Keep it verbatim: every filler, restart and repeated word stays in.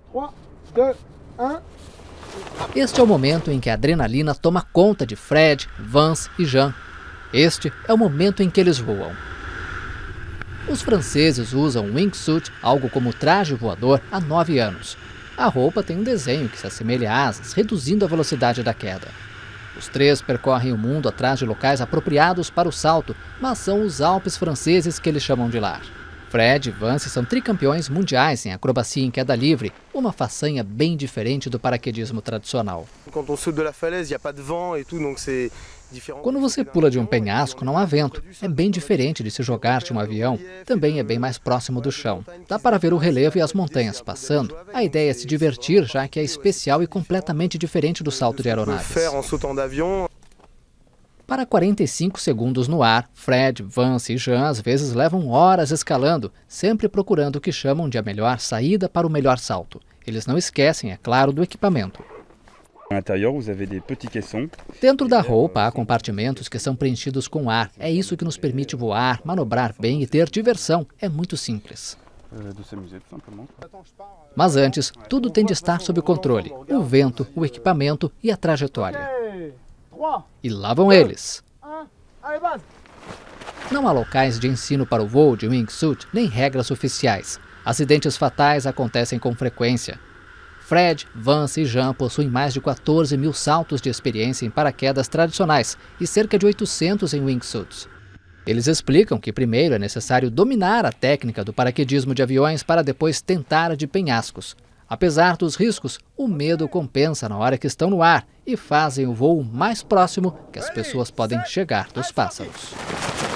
Este é o momento em que a adrenalina toma conta de Fred, Vance e Jean. Este é o momento em que eles voam. Os franceses usam o wingsuit, algo como traje voador, há nove anos. A roupa tem um desenho que se assemelha a asas, reduzindo a velocidade da queda. Os três percorrem o mundo atrás de locais apropriados para o salto, mas são os Alpes franceses que eles chamam de lar. Fred e Vance são tricampeões mundiais em acrobacia em queda livre, uma façanha bem diferente do paraquedismo tradicional. Quando você pula de um penhasco, não há vento. É bem diferente de se jogar de um avião. Também é bem mais próximo do chão. Dá para ver o relevo e as montanhas passando. A ideia é se divertir, já que é especial e completamente diferente do salto de aeronaves. Para quarenta e cinco segundos no ar, Fred, Vance e Jean às vezes levam horas escalando, sempre procurando o que chamam de a melhor saída para o melhor salto. Eles não esquecem, é claro, do equipamento. Dentro da roupa há compartimentos que são preenchidos com ar. É isso que nos permite voar, manobrar bem e ter diversão. É muito simples. Mas antes, tudo tem de estar sob controle. O vento, o equipamento e a trajetória. E lá vão eles. Não há locais de ensino para o voo de wingsuit, nem regras oficiais. Acidentes fatais acontecem com frequência. Fred, Vance e Jean possuem mais de quatorze mil saltos de experiência em paraquedas tradicionais e cerca de oitocentos em wingsuits. Eles explicam que primeiro é necessário dominar a técnica do paraquedismo de aviões para depois tentar a de penhascos. Apesar dos riscos, o medo compensa na hora que estão no ar e fazem o voo mais próximo que as pessoas podem chegar dos pássaros.